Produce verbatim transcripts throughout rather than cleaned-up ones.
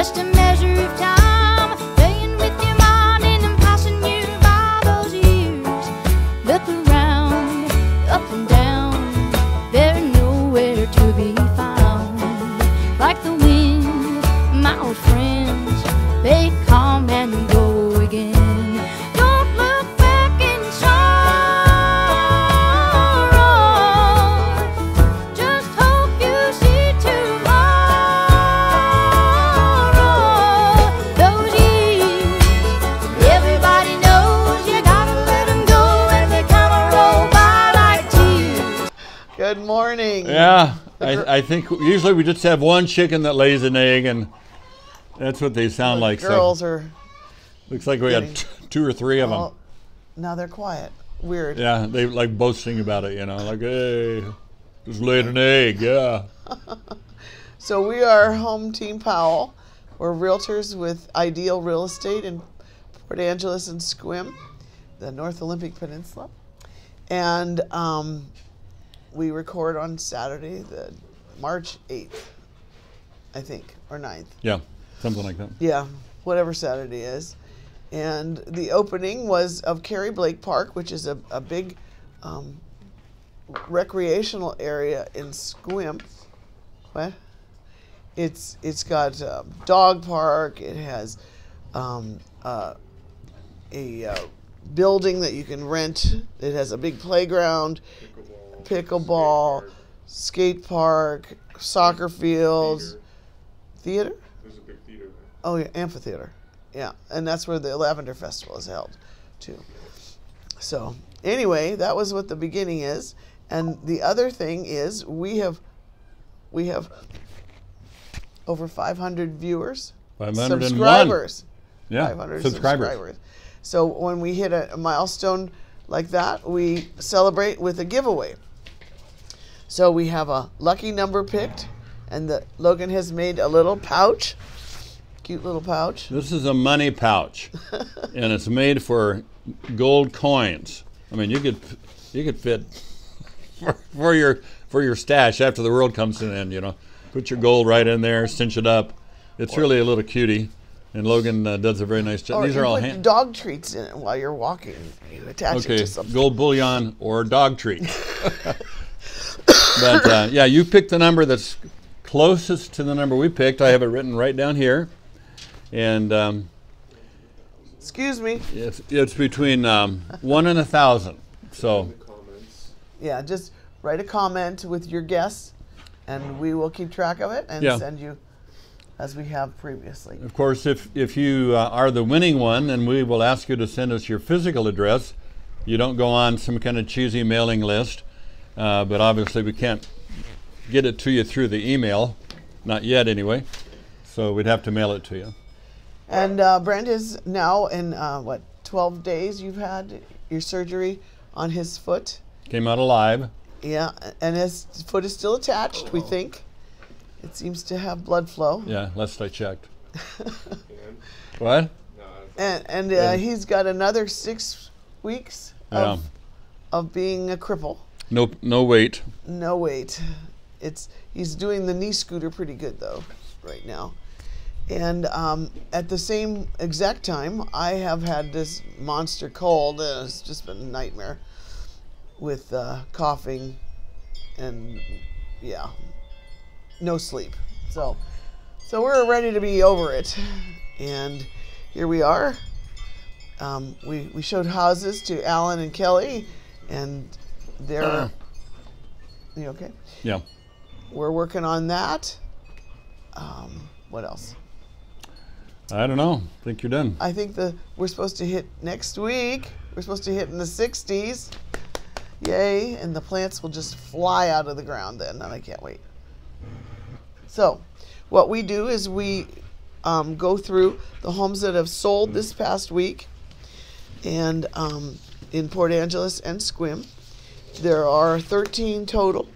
just a measure of time, playing with your mind and I'm passing you by those years. Look around, up and down, they're nowhere to be found. Like the wind, my old friends, they come and go again. Don't look back in sorrow, just hope you see tomorrow. Those years, everybody knows you gotta let them go and they kinda roll by like tears. Good morning. Yeah, I, I think usually we just have one chicken that lays an egg, and that's what they sound The like. girls so are. looks like we getting- had t two or three of them. Well, now they're quiet. Weird. Yeah, they like boasting about it, you know, like, hey, just laid an egg, yeah. So we are Home Team Powell. We're realtors with Ideal Real Estate in Port Angeles and Sequim, the North Olympic Peninsula. And um, we record on Saturday, the March eighth, I think, or ninth. Yeah, something like that. Yeah, whatever Saturday is. And the opening was of Carrie Blake Park, which is a, a big um, recreational area in Sequim. What? It's it's got a dog park. It has um, uh, a uh, building that you can rent. It has a big playground, pickleball, skate park, soccer fields, theater. There's a big theater there. Oh yeah, amphitheater. Yeah, and that's where the Lavender Festival is held, too. So anyway, that was what the beginning is, and the other thing is we have we have over five hundred viewers, five hundred one. subscribers, Yeah, five hundred subscribers. subscribers. So when we hit a, a milestone like that, we celebrate with a giveaway. So we have a lucky number picked, and the Logan has made a little pouch. Cute little pouch. This is a money pouch, and it's made for gold coins. I mean, you could you could fit for, for your for your stash after the world comes to an end. You know, put your gold right in there, cinch it up. It's really a little cutie, and Logan uh, does a very nice job. Or These you are all put hand. dog treats in it while you're walking. You attach it Okay, to something. gold bullion or dog treat. But uh, yeah, you picked the number that's closest to the number we picked. I have it written right down here. And um, Excuse me. it's, it's between um, one and a thousand. So Comments. Yeah, just write a comment with your guess, and we will keep track of it and Yeah. send you as we have previously. of course, if if you uh, are the winning one, then we will ask you to send us your physical address. You don't go on some kind of cheesy mailing list, uh, but obviously we can't get it to you through the email, not yet anyway. So we'd have to mail it to you. And uh, Brent is now in, uh, what, twelve days you've had your surgery on his foot? Came out alive. Yeah, and his foot is still attached, we think. It seems to have blood flow. Yeah, last I checked. And What? no, And, and uh, And- he's got another six weeks of, of being a cripple. No, no weight. No weight. It's he's doing the knee scooter pretty good though, right now. And um, at the same exact time, I have had this monster cold. Uh, it's just been a nightmare with uh, coughing and yeah, no sleep. So, so we're ready to be over it, and here we are. Um, we we showed houses to Alan and Kelly, and they're. Uh. You okay? Yeah. We're working on that. Um, what else? I don't know. I think you're done. I think the we're supposed to hit next week. We're supposed to hit in the sixties. Yay! And the plants will just fly out of the ground then, and I can't wait. So, what we do is we um, go through the homes that have sold this past week, and um, in Port Angeles and Sequim. There are thirteen total,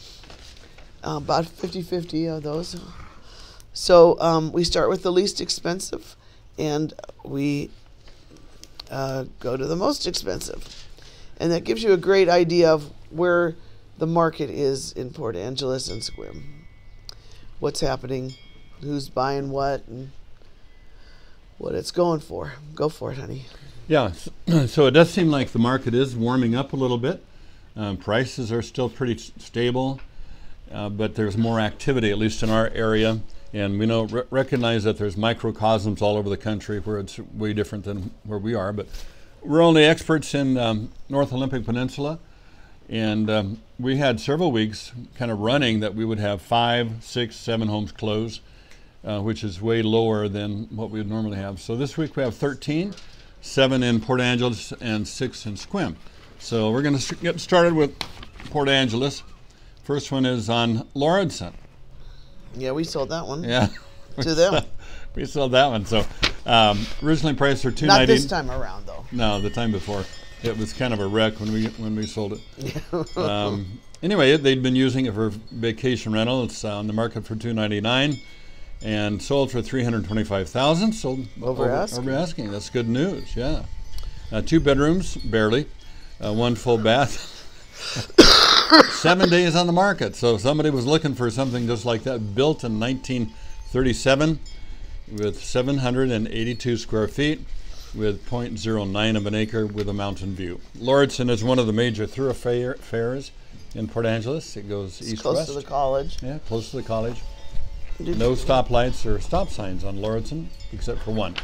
uh, about fifty fifty of those. So um, we start with the least expensive, and we uh, go to the most expensive. And that gives you a great idea of where the market is in Port Angeles and Sequim. What's happening, who's buying what, and what it's going for. Go for it, honey. Yeah, s- so it does seem like the market is warming up a little bit. Um, prices are still pretty s- stable, uh, but there's more activity, at least in our area. And we know re- recognize that there's microcosms all over the country where it's way different than where we are. But we're only experts in um, North Olympic Peninsula, and um, we had several weeks kind of running that we would have five, six, seven homes closed, uh, which is way lower than what we would normally have. So this week we have thirteen, seven in Port Angeles and six in Sequim. So we're going to get started with Port Angeles. First one is on Lawrenson. Yeah, we sold that one. Yeah. To them. We sold that one. So um, originally priced for two Not ninety. this time around, though. No, the time before. It was kind of a wreck when we when we sold it. um, anyway, they'd been using it for vacation rental. It's on the market for two ninety-nine, and sold for three hundred twenty-five thousand. Sold Over asking. Over asking. That's good news. Yeah. Uh, two bedrooms, barely. Uh, one full bath. Seven days on the market. So somebody was looking for something just like that, built in nineteen thirty-seven with seven hundred eighty-two square feet with zero point zero nine of an acre with a mountain view. Lawrenson is one of the major thoroughfares in Port Angeles. It goes It's east-west. close to the college. Yeah, close to the college. Did- No stoplights or stop signs on Lawrenson except for one.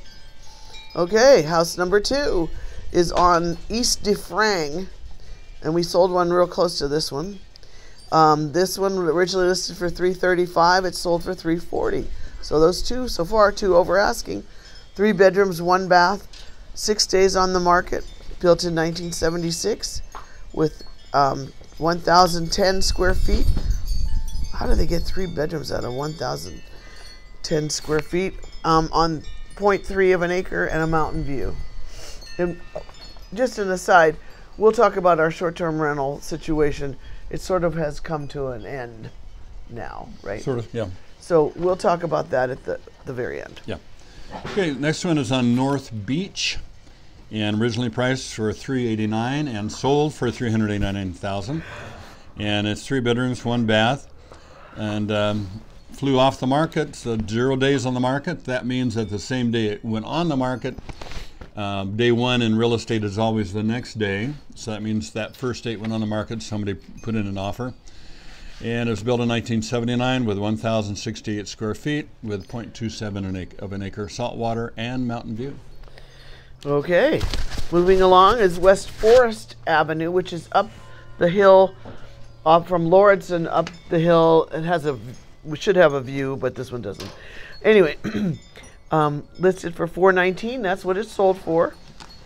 Okay, house number two is on East de Frang, and we sold one real close to this one. Um, this one originally listed for three thirty-five. It sold for three forty. So those two so far, two over asking. Three bedrooms, one bath, six days on the market. Built in nineteen seventy-six with um, one thousand ten square feet. How do they get three bedrooms out of one thousand ten square feet? Um, on zero point three of an acre and a mountain view. And just an aside, we'll talk about our short-term rental situation. It sort of has come to an end now, right? Sort of, yeah. So we'll talk about that at the, the very end. Yeah. Okay, next one is on North Beach, and originally priced for three eighty-nine and sold for three hundred eighty-nine thousand. And it's three bedrooms, one bath, and um, flew off the market. So zero days on the market. That means that the same day it went on the market. Um, day one in real estate is always the next day. So that means that first day it went on the market, somebody put in an offer. And it was built in nineteen seventy-nine with one thousand sixty-eight square feet with zero point two seven an acre, of an acre saltwater and mountain view. Okay, moving along is West Forest Avenue, which is up the hill, up from Lawrenson up the hill. It has a, we should have a view, but this one doesn't. Anyway, um, listed for four nineteen. That's what it's sold for.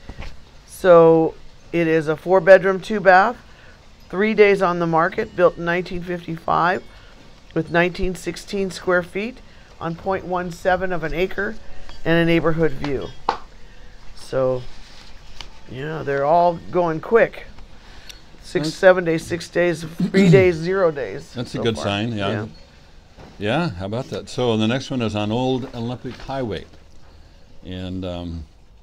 So it is a four bedroom, two bath, three days on the market, built in nineteen fifty-five with nineteen sixteen square feet on zero point one seven of an acre and a neighborhood view. So, yeah, they're all going quick. Six, That's- seven days, six days, three days, zero days. That's so a good far. sign, yeah. Yeah, how about that? So the next one is on Old Olympic Highway. And um,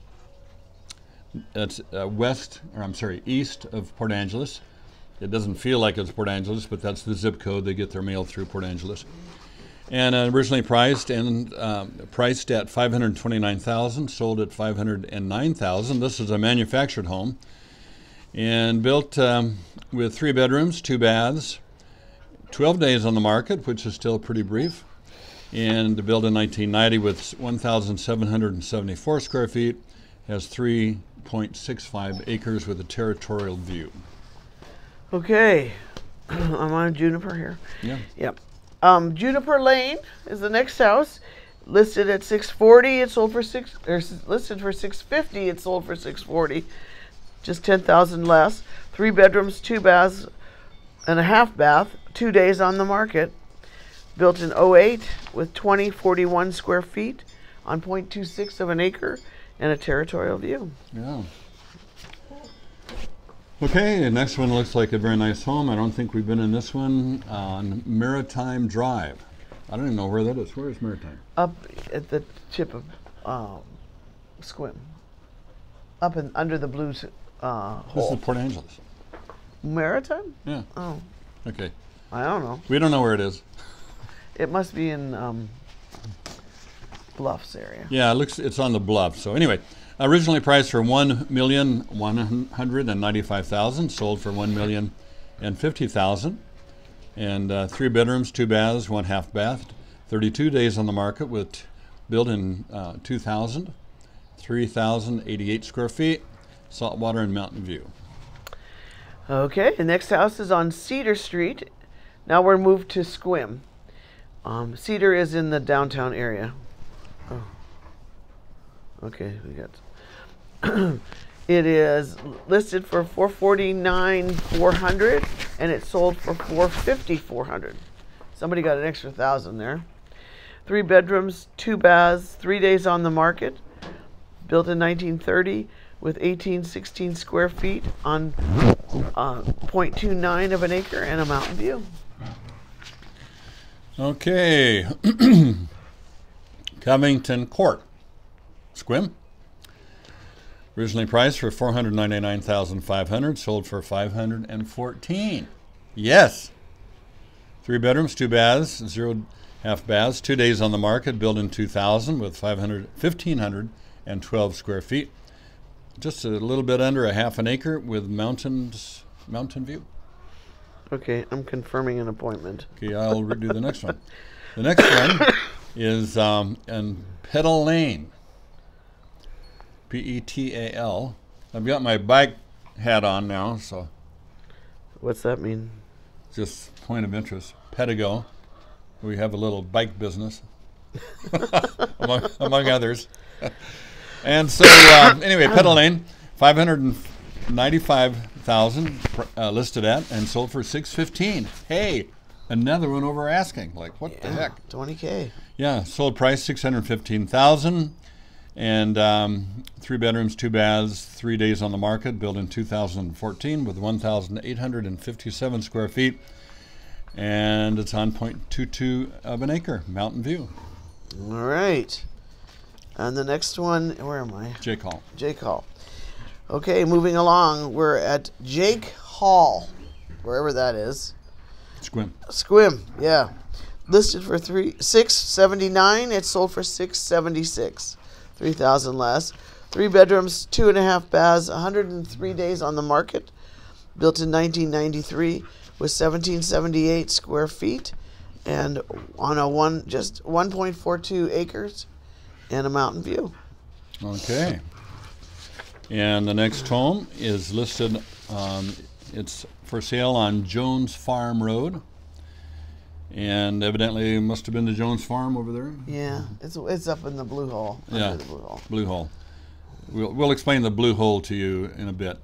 that's uh, west, or I'm sorry, east of Port Angeles. It doesn't feel like it's Port Angeles, but that's the zip code. They get their mail through Port Angeles. And uh, originally priced and um, priced at five hundred twenty-nine thousand dollars, sold at five hundred nine thousand dollars. This is a manufactured home, and built um, with three bedrooms, two baths, twelve days on the market, which is still pretty brief, and built in nineteen ninety with one thousand seven hundred seventy-four square feet, has three point six five acres with a territorial view. Okay, I'm on Juniper here. Yeah. Yep. Um, Juniper Lane is the next house, listed at six forty. It sold for six, or s- listed for six fifty. It sold for six forty, just ten thousand less. Three bedrooms, two baths, and a half bath. Two days on the market. Built in oh eight with twenty forty-one square feet on zero point two six of an acre and a territorial view. Yeah. Okay, the next one looks like a very nice home. I don't think we've been in this one, on Maritime Drive. I don't even know where that is. Where is Maritime? Up at the tip of um, Sequim. Up and under the blue uh, This hole. is Port Angeles. Maritime? Yeah. Oh, Okay. I don't know. We don't know where it is. It must be in um, Bluffs area. Yeah, it looks it's on the bluff. So anyway, originally priced for one million one hundred and ninety-five thousand, sold for one million and fifty thousand, and uh, three bedrooms, two baths, one half bath. thirty-two days on the market, with built in uh, two thousand, three thousand eighty-eight square feet, saltwater and mountain view. Okay, the next house is on Cedar Street. Now we're moved to Sequim. Um, Cedar is in the downtown area. Oh. Okay, we got. It is listed for four forty-nine four hundred, and it sold for four fifty four hundred. Somebody got an extra thousand there. Three bedrooms, two baths, three days on the market. Built in nineteen thirty with eighteen sixteen square feet on uh, zero point two nine of an acre and a mountain view. Okay, Covington Court, Sequim. Originally priced for four hundred ninety-nine thousand five hundred, sold for five hundred fourteen. Yes. Three bedrooms, two baths, zero half baths, two days on the market, built in two thousand with five hundred, one thousand five hundred twelve square feet. Just a little bit under a half an acre with mountains, mountain view. Okay, I'm confirming an appointment. Okay, I'll redo the next one. The next one is um, in Petal Lane. P E T A L. I've got my bike hat on now, so What's that mean? just point of interest. Pedigo. We have a little bike business, among, among others. And so, uh, anyway, Petal Lane, five hundred ninety-five thousand uh, listed at, and sold for six fifteen. Hey, another one over asking. Like, what the heck? twenty K. Yeah, sold price six hundred fifteen thousand, and um, three bedrooms, two baths, three days on the market, built in two thousand fourteen with one thousand eight hundred fifty-seven square feet, and it's on zero point two two of an acre, mountain view. All right. And the next one, where am I? Jake Hall. Jake Hall. Okay, moving along, we're at Jake Hall, wherever that is. Sequim. Sequim, yeah. Listed for three six seventy nine. It sold for six seventy six, three thousand less. Three bedrooms, two and a half baths, one hundred and three days on the market. Built in nineteen ninety three with seventeen seventy eight square feet, and on a one just one point four two acres, and a mountain view. Okay. And the next home is listed. Um, it's for sale on Jones Farm Road. And evidently, it must have been the Jones Farm over there. Yeah, it's it's up in the blue hole. Yeah, Under the blue hole. Blue hole. We'll we'll explain the blue hole to you in a bit.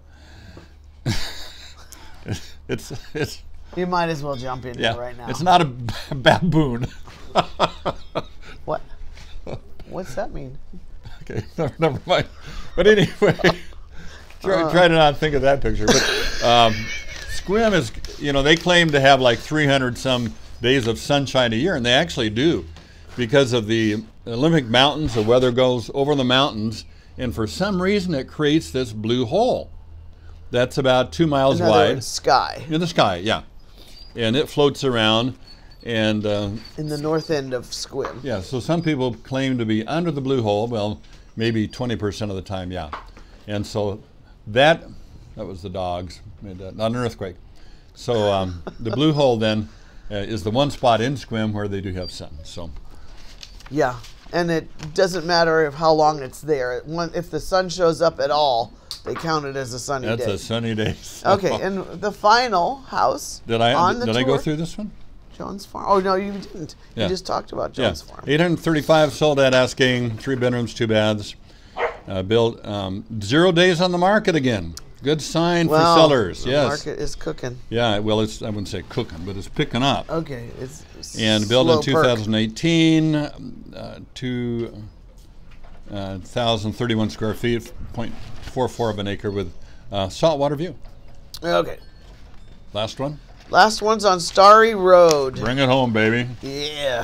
it's, it's it's. You might as well jump in Yeah, there right now. it's not a b- baboon. What? What's that mean? Okay, never, never mind. But anyway, try, Uh. try to not think of that picture. But um, Sequim is, you know, they claim to have like three hundred some days of sunshine a year, and they actually do, because of the Olympic Mountains. The weather goes over the mountains, and for some reason, it creates this blue hole that's about two miles Another wide sky in the sky. Yeah, and it floats around, and. Uh, in the north end of Sequim. Yeah, so some people claim to be under the blue hole. Well, maybe twenty percent of the time, yeah. And so that, that was the dogs, made that, not an earthquake. So um, the blue hole then uh, is the one spot in Sequim where they do have sun. So Yeah, and it doesn't matter if how long it's there. It- one- If the sun shows up at all, they count it as a sunny that's day. a sunny day. So- Okay, and the final house Did I on the did tour, I go through this one? Jones Farm. Oh no, you didn't. Yeah. You just talked about Yeah, Jones Farm. eight hundred thirty-five sold at asking, three bedrooms, two baths, uh, built um, zero days on the market again. Good sign Well, for sellers. the Yes. market is cooking. Yeah. Well, it's I wouldn't say cooking, but it's picking up. Okay, it's, it's And built in slow perk. twenty eighteen, uh, two uh, thousand thirty-one square feet, zero point four four of an acre with uh, saltwater view. Okay, Last one. last one's on Starry Road. Bring it home, baby. Yeah.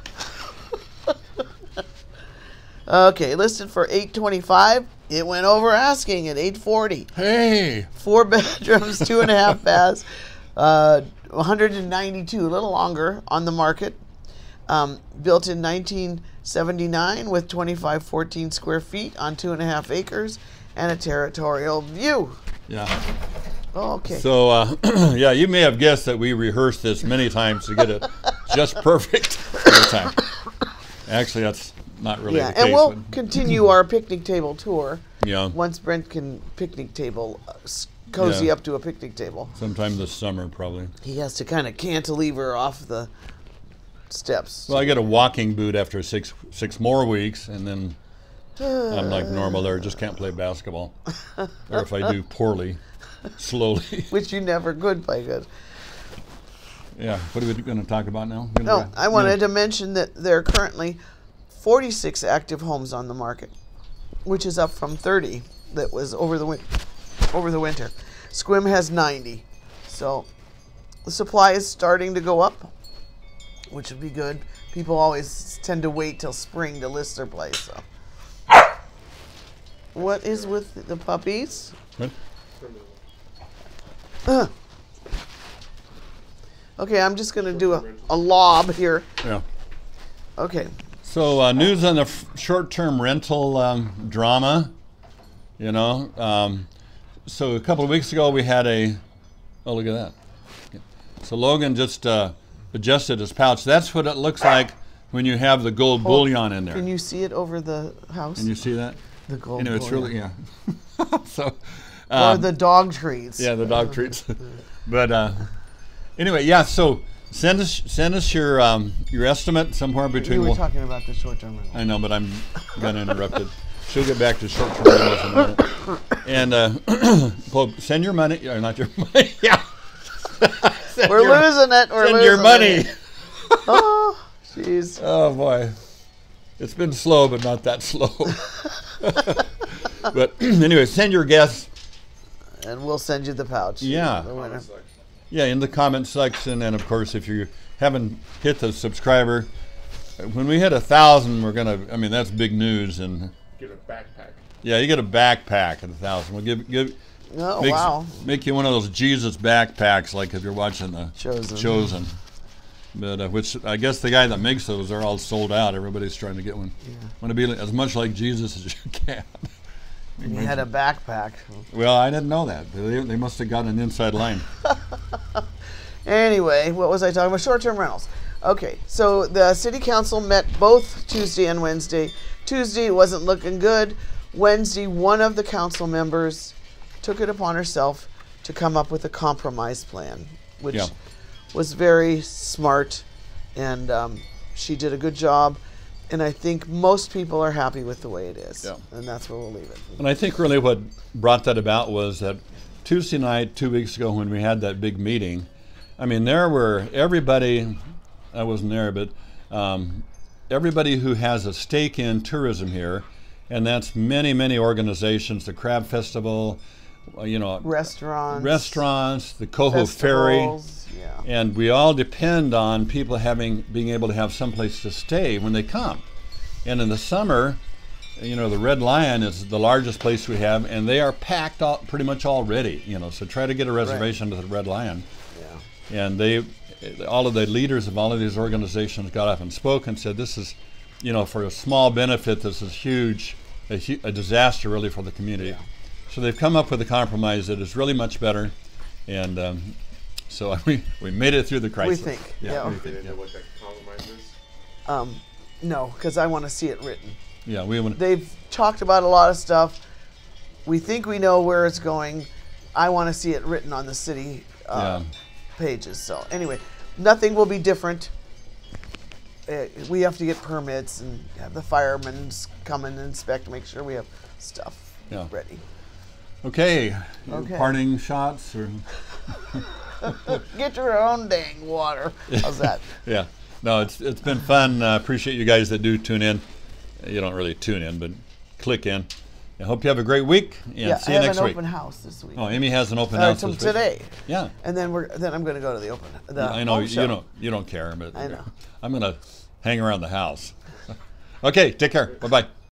Okay, listed for eight twenty-five. It went over asking at eight forty. Hey. Four bedrooms, two and a half baths, uh, one hundred ninety-two, a little longer on the market. Um, built in nineteen seventy-nine with twenty-five fourteen square feet on two and a half acres and a territorial view. Yeah. Okay. So, uh, yeah, you may have guessed that we rehearsed this many times to get it just perfect every time. Actually, that's not really yeah, the case. and we'll but, continue our picnic table tour yeah, once Brent can picnic table, uh, s- cozy Yeah. up to a picnic table. sometime this summer, probably. He has to kind of cantilever off the steps. Well, I get a walking boot after six six more weeks, and then I'm like normal there. Just can't play basketball, or if I do poorly, slowly. Which you never could play good. Yeah. What are we going to talk about now? Gonna No, go- I wanted to mention that there are currently forty-six active homes on the market, which is up from thirty that was over the win- over the winter. Sequim has ninety, so the supply is starting to go up, which would be good. People always tend to wait till spring to list their place. So, what is with the puppies? What? Ugh. Okay, I'm just gonna do a, a lob here. Yeah. Okay. So uh, news on the f- short-term rental um, drama. You know, um, so a couple of weeks ago we had a. Oh, look at that. So Logan just uh, adjusted his pouch. That's what it looks like when you have the gold bullion in there. Can you see it over the house? Can you see that? the gold You know, it's really bullion. yeah. so. Or um, the dog treats. Yeah, the dog treats. But uh, anyway, yeah. So send us send us your um, your estimate somewhere between. You were well, talking about the short-term rental. I know, but I'm got interrupted. She'll get back to short-term rentals in a minute. And uh, well, send your money, or not your money. Yeah. Send We're your- losing it. We're Send losing your money. it. Oh, jeez. Oh boy, it's been slow, but not that slow. But anyway, send your guess. And we'll send you the pouch. Yeah. The winner. Yeah, in the comment section, and of course, if you haven't hit the subscriber, when we hit a thousand, we're gonna. I mean, that's big news, and Get a backpack. yeah, you get a backpack at a thousand. We'll give give. Oh, makes- wow. Make you one of those Jesus backpacks, like if you're watching the Chosen. Chosen. But uh, which I guess the guy that makes those, they're all sold out. Everybody's trying to get one. Want to be as much like Jesus as you can. And you had a backpack. Well, I didn't know that. They, they must have got an inside line. Anyway, what was I talking about? Short-term rentals. Okay, so the city council met both Tuesday and Wednesday. Tuesday wasn't looking good. Wednesday, one of the council members took it upon herself to come up with a compromise plan, which Yeah. was very smart, and um, she did a good job. And I think most people are happy with the way it is, Yeah. and that's where we'll leave it. And I think really what brought that about was that Tuesday night, two weeks ago, when we had that big meeting, I mean, there were everybody, I wasn't there, but um, everybody who has a stake in tourism here, and that's many, many organizations, the Crab Festival, uh, you know, Restaurants, restaurants, the Coho Ferry, festivals, yeah. and we all depend on people having being able to have someplace to stay when they come. And in the summer, you know, the Red Lion is the largest place we have, and they are packed out pretty much already. You know, so try to get a reservation to the Red Lion. Yeah. And they, all of the leaders of all of these organizations got up and spoke and said, "This is, you know, for a small benefit, this is huge, a, hu- a disaster really for the community." Yeah. So they've come up with a compromise that is really much better, and um, so we we made it through the crisis. think, yeah. we They think, didn't yeah. know what that compromise is. Um, no, because I want to see it written. Yeah, we want. They've talked about a lot of stuff. We think we know where it's going. I want to see it written on the city uh, Yeah. pages. So anyway, nothing will be different. Uh, we have to get permits and have the firemen come and inspect, make sure we have stuff Yeah. ready. Okay. Your Okay. Parting shots or Get your own dang water. How's that? yeah. No, it's it's been fun. I uh, appreciate you guys that do tune in. You don't really tune in, but click in. I hope you have a great week, and yeah, see I you have next an week. open house this week. Oh, Amy has an open Uh, house till this week. today. Yeah. And then we're then I'm going to go to the open. The I know home you show. don't you don't care, but I know. I'm gonna hang around the house. Okay, take care. Bye bye.